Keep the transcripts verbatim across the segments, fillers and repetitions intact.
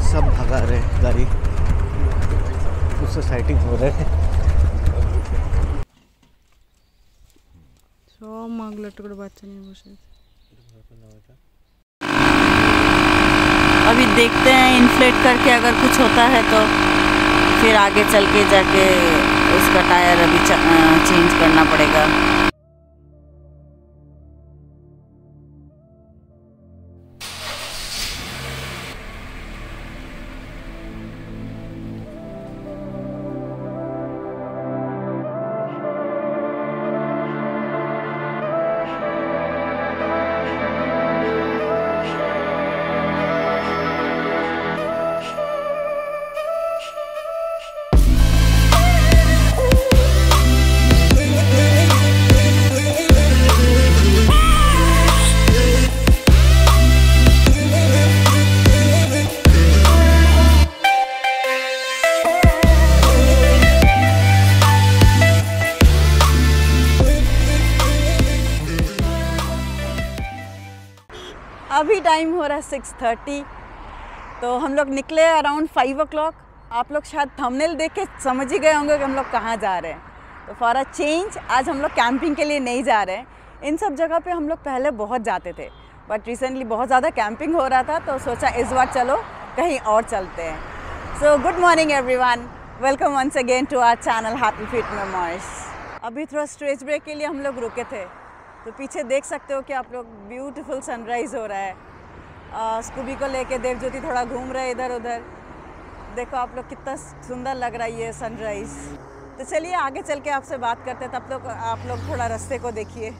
सब भगा रहे हैं गाड़ी, उससे साइटिंग हो रहे हैं। सौ मागला टुकड़ा बच्चा नहीं बसे। अभी देखते हैं इन्फ्लेट करके अगर कुछ होता है तो फिर आगे चल के जाके उसका टायर अभी चेंज करना पड़ेगा। अभी टाइम हो रहा है सिक्स थर्टी, तो हम लोग निकले अराउंड फाइव ओ क्लॉक। आप लोग शायद थंबनेल देख के समझ ही गए होंगे कि हम लोग कहाँ जा रहे हैं। तो फॉर अ चेंज आज हम लोग कैंपिंग के लिए नहीं जा रहे हैं। इन सब जगह पे हम लोग पहले बहुत जाते थे, बट रिसेंटली बहुत ज़्यादा कैंपिंग हो रहा था तो सोचा इस बार चलो कहीं और चलते हैं। So good morning everyone, welcome once again to our channel Happy Fit Memories. अभी थोड़ा स्ट्रेच ब्रेक के लिए हम लोग रुके थे, तो पीछे देख सकते हो कि आप लोग ब्यूटीफुल सनराइज़ हो रहा है। आ, स्कूबी को लेके देवज्योति थोड़ा घूम रहे इधर उधर। देखो आप लोग कितना सुंदर लग रहा है ये सनराइज़। तो चलिए आगे चल के आपसे बात करते हैं, तब तक आप लोग थोड़ा रास्ते को देखिए।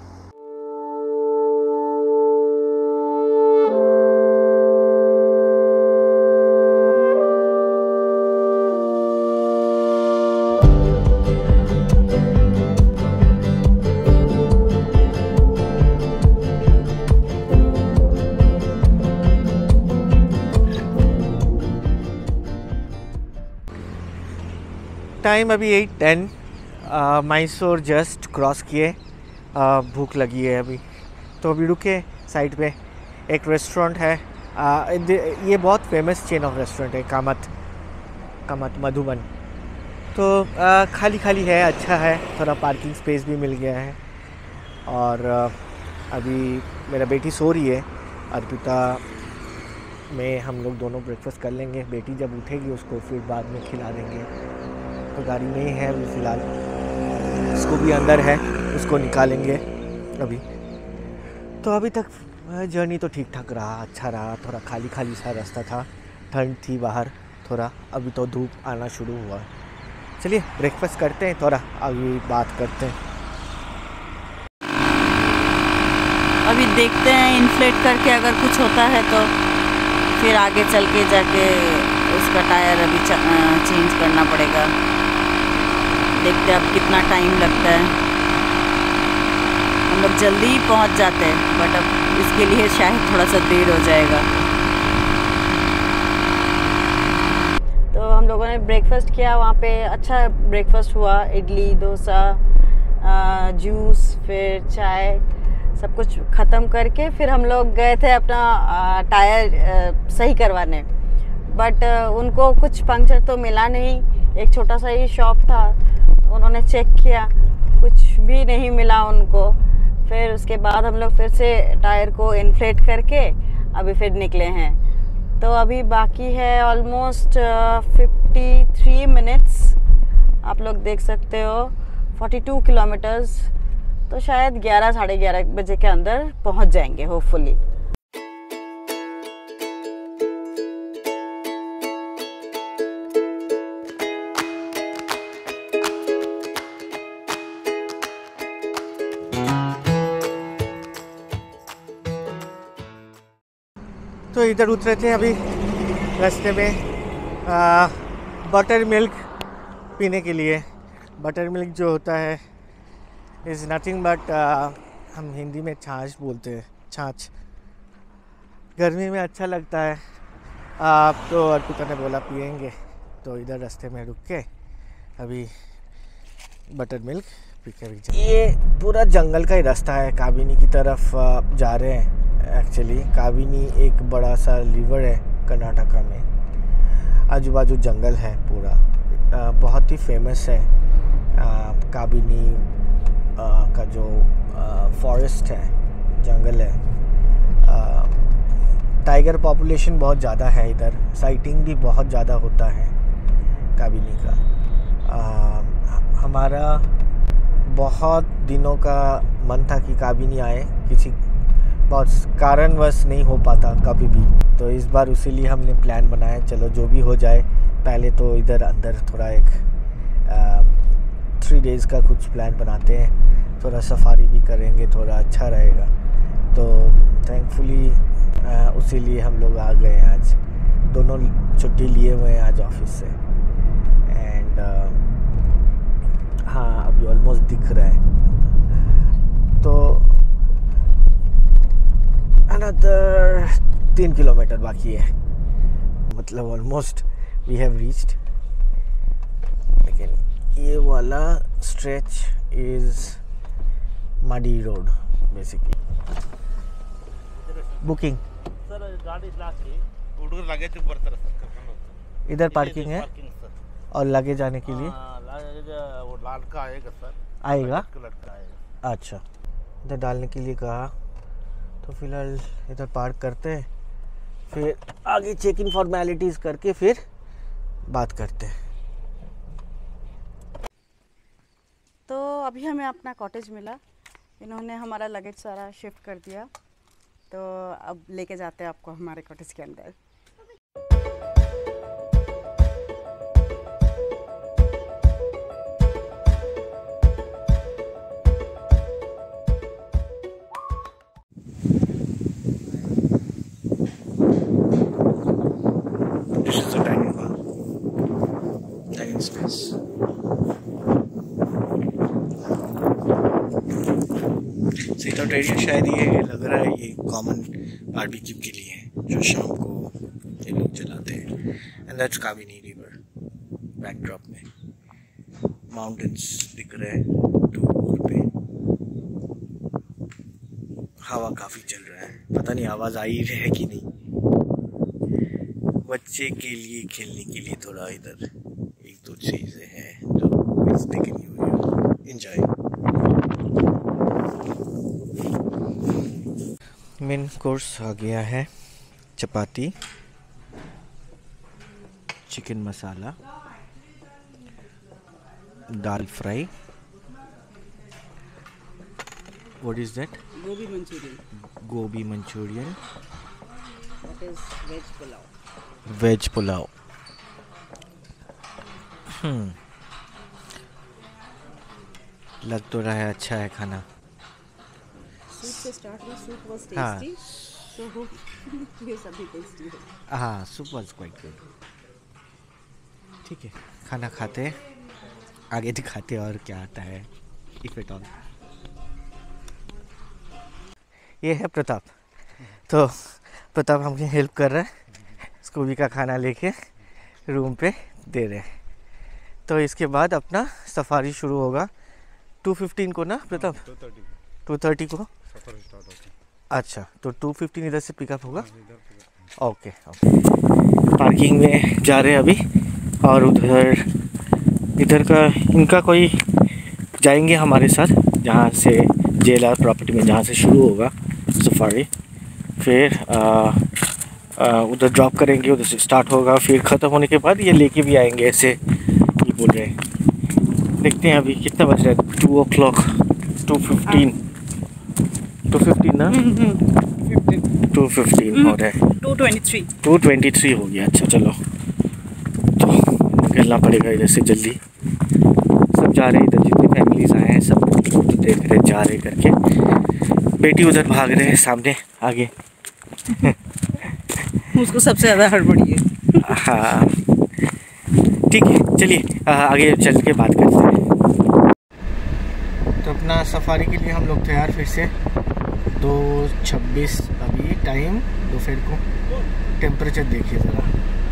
टाइम अभी eight ten, Mysore just cross किए। भूख लगी है अभी, तो अभी रुके साइड पे। एक रेस्टोरेंट है, आ, ये बहुत फेमस चेन ऑफ रेस्टोरेंट है, कामत कामत मधुबन। तो आ, खाली खाली है, अच्छा है, थोड़ा पार्किंग स्पेस भी मिल गया है। और आ, अभी मेरा बेटी सो रही है, अर्पिता में हम लोग दोनों ब्रेकफास्ट कर लेंगे। बेटी जब उठेगी उसको फिर बाद में खिला देंगे। तो गाड़ी में ही है अभी फ़िलहाल, उसको भी अंदर है, उसको निकालेंगे अभी। तो अभी तक जर्नी तो ठीक ठाक रहा, अच्छा रहा। थोड़ा खाली खाली सा रास्ता था, ठंड थी बाहर थोड़ा, अभी तो धूप आना शुरू हुआ। चलिए ब्रेकफास्ट करते हैं, थोड़ा अभी बात करते हैं। अभी देखते हैं इन्फ्लेट करके अगर कुछ होता है तो फिर आगे चल के जाके उसका टायर अभी चेंज करना पड़ेगा। देखते हैं अब कितना टाइम लगता है। हम लोग जल्दी ही पहुंच जाते हैं, बट अब इसके लिए शायद थोड़ा सा देर हो जाएगा। तो हम लोगों ने ब्रेकफास्ट किया, वहाँ पे अच्छा ब्रेकफास्ट हुआ। इडली, डोसा, जूस, फिर चाय, सब कुछ ख़त्म करके फिर हम लोग गए थे अपना टायर सही करवाने। बट उनको कुछ पंक्चर तो मिला नहीं। एक छोटा सा ही शॉप था, उन्होंने चेक किया, कुछ भी नहीं मिला उनको। फिर उसके बाद हम लोग फिर से टायर को इन्फ्लेट करके अभी फिर निकले हैं। तो अभी बाकी है ऑलमोस्ट फिफ्टी थ्री मिनट्स, आप लोग देख सकते हो, फोर्टी टू किलोमीटर्स। तो शायद ग्यारह साढ़े ग्यारह बजे के अंदर पहुंच जाएंगे होपफुली। तो इधर उतरे थे अभी रास्ते में आ, बटर मिल्क पीने के लिए। बटर मिल्क जो होता है इज़ नथिंग बट, हम हिंदी में छाछ बोलते हैं, छाछ। गर्मी में अच्छा लगता है। आप तो अर्पिता ने बोला पियेंगे, तो इधर रास्ते में रुक के अभी बटर मिल्क पी के भी। ये पूरा जंगल का ही रास्ता है, काबिनी की तरफ जा रहे हैं। एक्चुअली काबिनी एक बड़ा सा रिवर है, कर्नाटका में। आजू बाजू जंगल है पूरा, आ, बहुत ही फेमस है आ, काबिनी आ, का जो फॉरेस्ट है, जंगल है। आ, टाइगर पॉपुलेशन बहुत ज़्यादा है इधर, साइटिंग भी बहुत ज़्यादा होता है काबिनी का। आ, हमारा बहुत दिनों का मन था कि काबिनी आए, किसी बहुत कारणवश नहीं हो पाता कभी भी, तो इस बार उसी लिए हमने प्लान बनाया, चलो जो भी हो जाए। पहले तो इधर अंदर थोड़ा एक थ्री डेज़ का कुछ प्लान बनाते हैं, थोड़ा सफारी भी करेंगे, थोड़ा अच्छा रहेगा। तो थैंकफुली उसी लिए हम लोग आ गए आज, दोनों छुट्टी लिए हुए हैं आज ऑफिस से। एंड हाँ, अभी ऑलमोस्ट दिख रहा है, तो अनदर तीन किलोमीटर बाकी है, मतलब ऑलमोस्ट वी हैव रीच्ड। लेकिन ये वाला stretch is muddy road basically. Booking sir गाड़ी लाके हुडूर लगेज ಬರ್ತಾರೆ ಸರ್, ಕರ್ಕೊಂಡು ಹೋಗ್ತಾರೆ। इधर पार्किंग है पार्किंग सर, और लगे जाने के लिए हाँ, लगेज वो लड़का आएगा सर, आएगा। लड़का आएगा। अच्छा, इधर डालने के लिए कहा, तो फिलहाल इधर पार्क करते हैं, फिर आगे चेक इन फॉर्मेलिटीज़ करके फिर बात करते हैं। तो अभी हमें अपना कॉटेज मिला, इन्होंने हमारा लगेज सारा शिफ्ट कर दिया, तो अब लेके जाते हैं आपको हमारे कॉटेज के अंदर। This is the dining hall, dining space. Sitout area शायद ये लग रहा है ये कॉमन बारबेक्यू के लिए है, जो शाम को ये लोग जलाते हैं। And that's Kabini river backdrop में, माउंटेन्स दिख रहे हैं दूर पे, हवा काफ़ी चल रहा है, पता नहीं आवाज़ आ ही रही है कि नहीं। बच्चे के लिए खेलने के लिए थोड़ा इधर एक दो चीज़ें हैं जो देखनी हुई, एंजॉय। मेन कोर्स आ गया है, chapati, chicken masala, dal fry, what is that? Gobi Manchurian, gobi Manchurian, that is veg pulao. Veg pulao. हम्म लग तो रहा है अच्छा है खाना। सूप से स्टार्ट हुआ, सूप वाज हाँ। टेस्टी, सो होप ये सभी टेस्टी है। हाँ, सूप वाज क्वाइट गुड। ठीक है, खाना खाते हैं, आगे दिखाते हैं और क्या आता है, इफ एट ऑल। ये है प्रताप, तो प्रताप हमको हेल्प कर रहा है, स्कूबी का खाना लेके रूम पे दे रहे हैं। तो इसके बाद अपना सफारी शुरू होगा टू फिफ्टीन को ना प्रताप? टू थर्टी को सफारी स्टार्ट होता है। अच्छा, तो टू फिफ्टीन इधर से पिकअप होगा। Okay okay. पार्किंग में जा रहे हैं अभी, और उधर इधर का इनका कोई जाएंगे हमारे साथ, जहाँ से जेएलआर प्रॉपर्टी में जहाँ से शुरू होगा सफारी, फिर उधर ड्रॉप करेंगे, उधर से स्टार्ट होगा, फिर ख़त्म होने के बाद ये लेके भी आएंगे, ऐसे ये बोल रहे हैं। देखते हैं अभी कितना बज रहा है, two o'clock, two fifteen two fifteen ना टू फिफ्टीन हो रहा है, two twenty three two twenty three हो गया। अच्छा चलो, तो निकलना पड़ेगा इधर से जल्दी। सब जा रहे हैं, इधर जितनी फैमिलीज आए हैं सब देख रहे जा रहे करके। बेटी उधर भाग रहे हैं सामने आगे उसको सबसे ज़्यादा हड़बड़ी है। हाँ ठीक है, चलिए आगे चल के बात करते हैं। तो अपना सफारी के लिए हम लोग तैयार फिर से। दो छब्बीस अभी टाइम दोपहर को। टेम्परेचर देखिए ज़रा,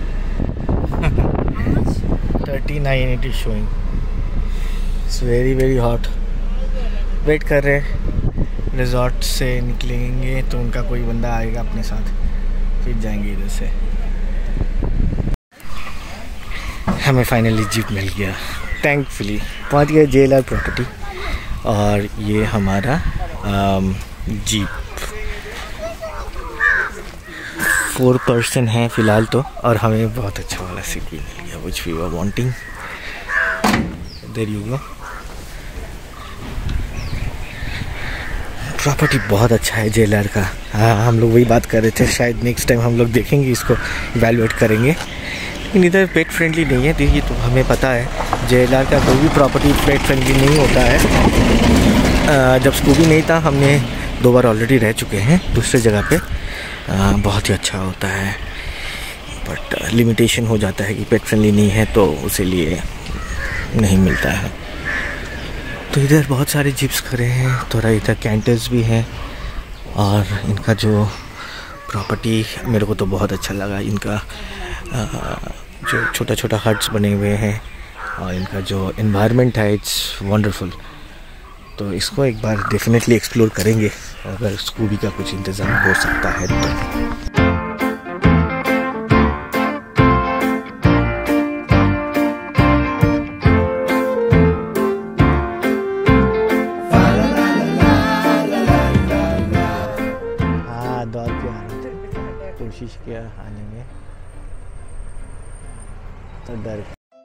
thirty nine it is showing. It's very very hot. Wait कर रहे हैं, रिजॉर्ट से निकलेंगे तो उनका कोई बंदा आएगा अपने साथ, फिर जाएंगे इधर से। हमें फाइनली जीप मिल गया, थैंकफुली पहुंच गए जे एल आर प्रॉपर्टी। और ये हमारा आम, जीप फोर पर्सन है फ़िलहाल तो, और हमें बहुत अच्छा वाला सीट भी मिल गया which we were wanting. There you go. Property बहुत अच्छा है जे एल आर का। हाँ, हम लोग वही बात कर रहे थे, शायद नेक्स्ट टाइम हम लोग देखेंगे इसको, इवैल्यूएट करेंगे। लेकिन इधर पेट फ्रेंडली नहीं है, देखिए तो हमें पता है जे एल आर का कोई भी प्रॉपर्टी पेट फ्रेंडली नहीं होता है। जब स्कूबी नहीं था, हमने दो बार ऑलरेडी रह चुके हैं दूसरे जगह पे, आ, बहुत ही अच्छा होता है, बट लिमिटेशन हो जाता है कि पेट फ्रेंडली नहीं है तो उसे लिए नहीं मिलता है। तो इधर बहुत सारे जीप्स खड़े हैं, थोड़ा इधर कैंटर्स भी हैं, और इनका जो प्रॉपर्टी मेरे को तो बहुत अच्छा लगा। इनका आ, जो छोटा छोटा हट्स बने हुए हैं और इनका जो एनवायरनमेंट है इट्स वंडरफुल। तो इसको एक बार डेफिनेटली एक्सप्लोर करेंगे, अगर स्कूबी का कुछ इंतज़ाम हो सकता है तो। कोशिश किया आने में तो डर।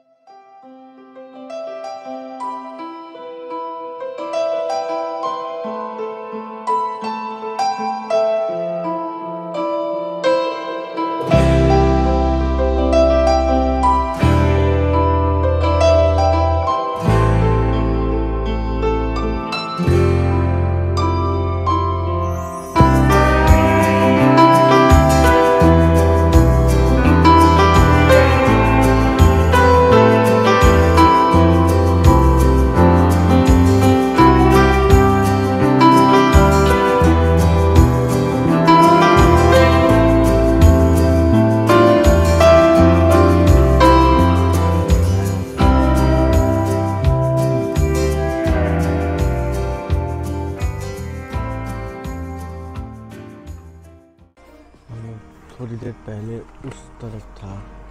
थोड़ी देर पहले उस तरफ था,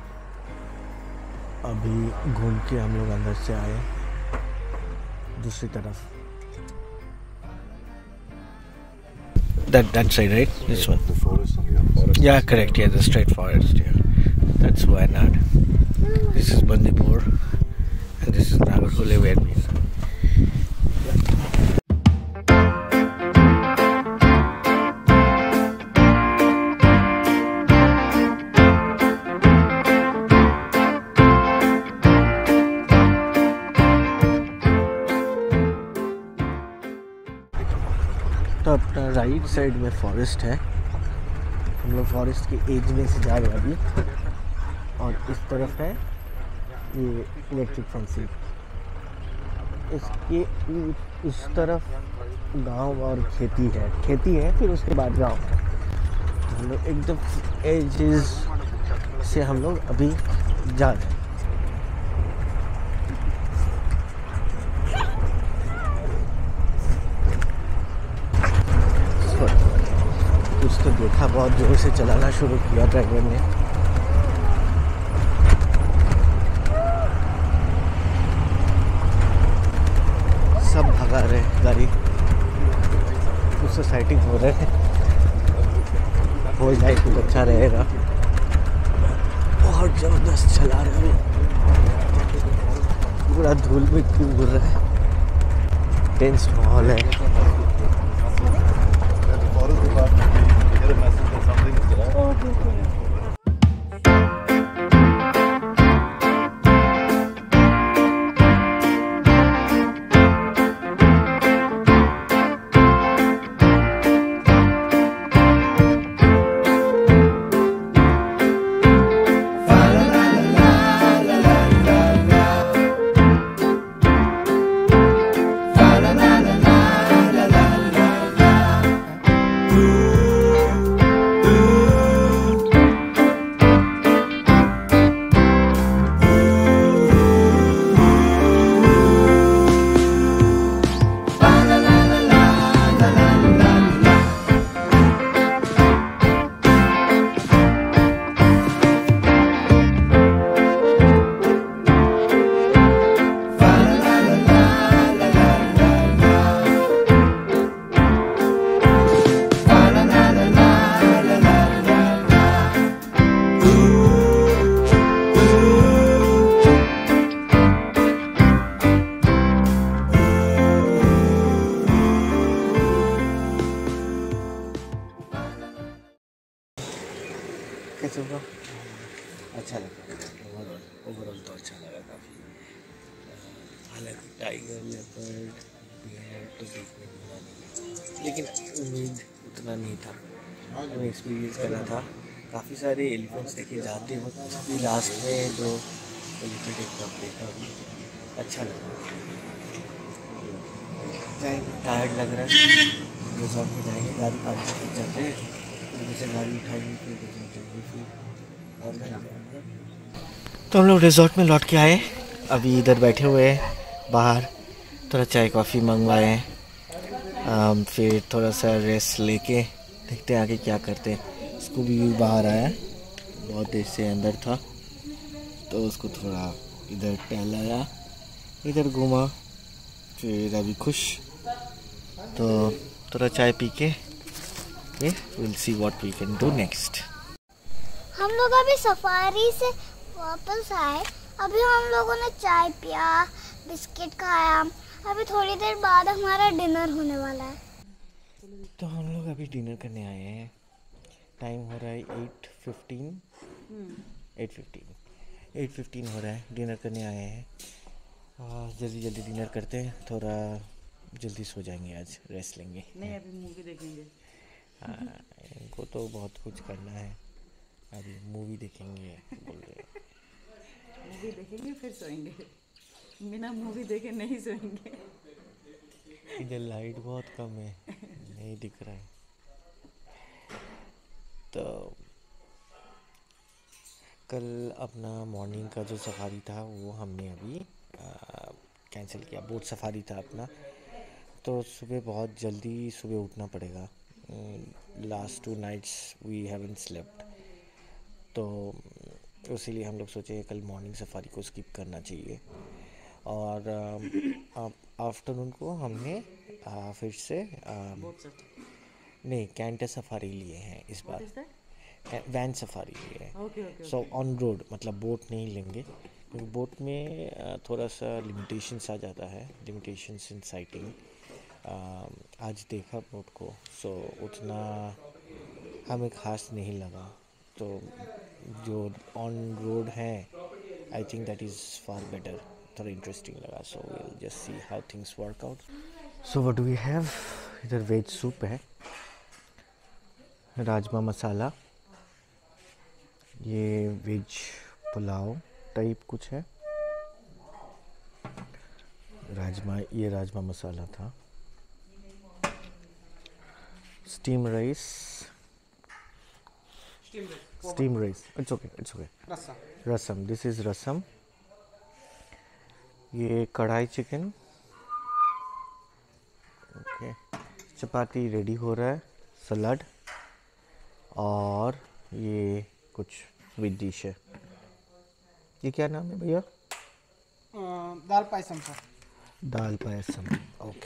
अभी घूम के हम लोग अंदर से आए दूसरी तरफ। That that side, right? This one. The forest on the other side. Yeah, correct. Yeah, the straight forest. Yeah, that's Wayanad. This is Bandipur, and this is Nagarhole where we are. तो अपना right side में forest है, हम लोग forest के as में से जा रहे हैं अभी, और इस तरफ है ये इलेक्ट्रिक फेंसिंग, इसके उस तरफ गांव और खेती है, खेती है फिर उसके बाद गांव। तो हम लोग एकदम एजेस से हम लोग अभी जा रहे हैं। कुछ तो देखा, बहुत जोर से चलाना शुरू किया ड्राइवर ने। सब भगा रहे गाड़ी, कुछ सोसाइटी हो रहे हैं, हो जाए कुछ अच्छा रहेगा। बहुत ज़बरदस्त चला रहे हैं, पूरा धूल मिट्टी उड़ रहा है, टेंस माहौल है। Get a message that something is there. Oh, okay, okay. अच्छा लगा, ओवरऑल तो अच्छा लगा काफ़ी। हालांकि टाइगर, लेपर्ड, बियर तो देखने को मिला नहीं, लेकिन उम्मीद उतना नहीं था, हमें एक्सपीरियंस करना था। काफ़ी सारे एलिफेंट्स देखे जाते वक्त, लास्ट में जो एलिफेंट एक कप देखा, अच्छा लगा। जाएंगे, टायर्ड लग रहा है, रिजॉर्ट में जाएंगे, गाड़ी पार्क करके चलते हैं, फिर जैसे गाड़ी उठाएंगे फिर रिजॉर्ट जाएंगे, फिर और कहीं। तो हम लोग रिजॉर्ट में लौट के आए, अभी इधर बैठे हुए हैं बाहर, थोड़ा चाय कॉफ़ी मंगवाए हैं, फिर थोड़ा सा रेस्ट लेके देखते हैं आगे क्या करते हैं। इसको भी बाहर आया, बहुत देर से अंदर था, तो उसको थोड़ा इधर टहलाया, इधर घूमा, फिर अभी खुश। तो थोड़ा चाय पी के will see what we can do next. हम लोग अभी सफारी से वापस आए, अभी हम लोगों ने चाय पिया, बिस्किट खाया, अभी थोड़ी देर बाद हमारा डिनर होने वाला है। तो हम लोग अभी डिनर करने आए हैं, टाइम हो रहा है eight fifteen eight fifteen eight fifteen हो रहा है, डिनर करने आए हैं। जल्दी जल्दी डिनर करते हैं, थोड़ा जल्दी सो जाएंगे, आज रेस्ट लेंगे। नहीं, अभी मूवी देखेंगे। हाँ, इनको तो बहुत कुछ करना है, अभी मूवी देखेंगे बोल रहे। मूवी देखेंगे फिर सोएंगे, बिना मूवी देखे नहीं सोएंगे। इधर लाइट बहुत कम है, नहीं दिख रहा है। तो कल अपना मॉर्निंग का जो सफारी था वो हमने अभी कैंसिल किया, बोट सफारी था अपना, तो सुबह बहुत जल्दी सुबह उठना पड़ेगा। Last two nights we haven't slept, तो इसीलिए हम लोग सोचे कल मॉर्निंग सफारी को स्किप करना चाहिए। और आफ्टरनून को हमने आ, फिर से आ, नहीं कैंटर सफारी लिए हैं इस बार, वैन सफारी लिए हैं। सो ऑन रोड, मतलब बोट नहीं लेंगे, क्योंकि बोट में आ, थोड़ा सा लिमिटेशंस आ जाता है, लिमिटेशंस इन साइटिंग। आज देखा बोट को, सो उतना हमें ख़ास नहीं लगा, तो जो ऑन रोड है I think that is far better, थोड़ा इंटरेस्टिंग लगा। So will just see how things work out. So what do we have, इधर वेज सूप है, राजमा मसाला, ये वेज पुलाव टाइप कुछ है, राजमा, ये राजमा मसाला था, steam rice, steam rice, it's okay it's okay, rasam, this is rasam, ये कढ़ाई चिकन, ओके, चपाती रेडी हो रहा है, सलाद, और ये कुछ स्वीट डिश है। ये क्या नाम है भैया? दाल पायसम सर। दाल पायसम, ओके।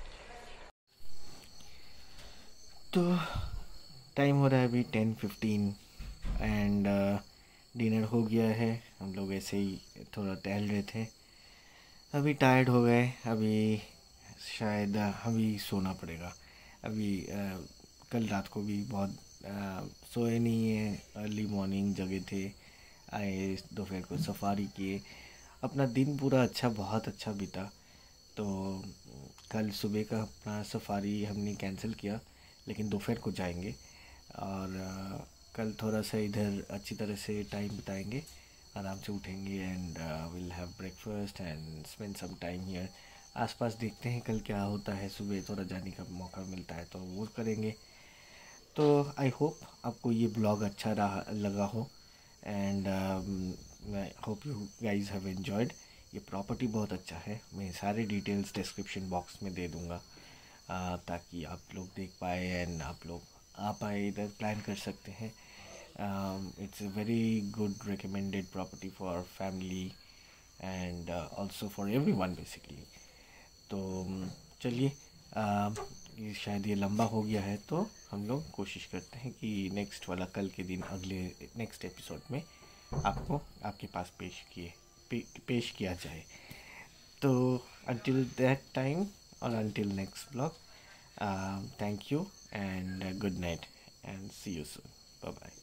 तो टाइम हो रहा है अभी टेन फिफ्टीन एंड डिनर हो गया है, हम लोग ऐसे ही थोड़ा टहल रहे थे, अभी टायर्ड हो गए, अभी शायद अभी सोना पड़ेगा। अभी आ, कल रात को भी बहुत आ, सोए नहीं है, अर्ली मॉर्निंग जगे थे, आए दोपहर को सफारी किए, अपना दिन पूरा अच्छा, बहुत अच्छा बीता। तो कल सुबह का अपना सफारी हमने कैंसिल किया, लेकिन दोपहर को जाएंगे, और आ, कल थोड़ा सा इधर अच्छी तरह से टाइम बिताएंगे, आराम से उठेंगे and will have breakfast and spend some time here. आसपास देखते हैं कल क्या होता है, सुबह थोड़ा जाने का मौका मिलता है तो वो करेंगे। तो आई होप आपको ये ब्लॉग अच्छा रहा लगा हो, and I hope you guys have enjoyed. ये प्रॉपर्टी बहुत अच्छा है, मैं सारे डिटेल्स डिस्क्रिप्शन बॉक्स में दे दूँगा, uh, ताकि आप लोग देख पाए एंड आप लोग आ पाए, इधर प्लान कर सकते हैं। It's a very good recommended property for family and also for everyone basically. तो चलिए, uh, ये शायद ये लंबा हो गया है, तो हम लोग कोशिश करते हैं कि नेक्स्ट वाला कल के दिन, अगले नेक्स्ट एपिसोड में आपको आपके पास पेश किए पे, पेश किया जाए। तो until that time or until next vlog, uh, thank you and uh, good night and see you soon. Bye bye.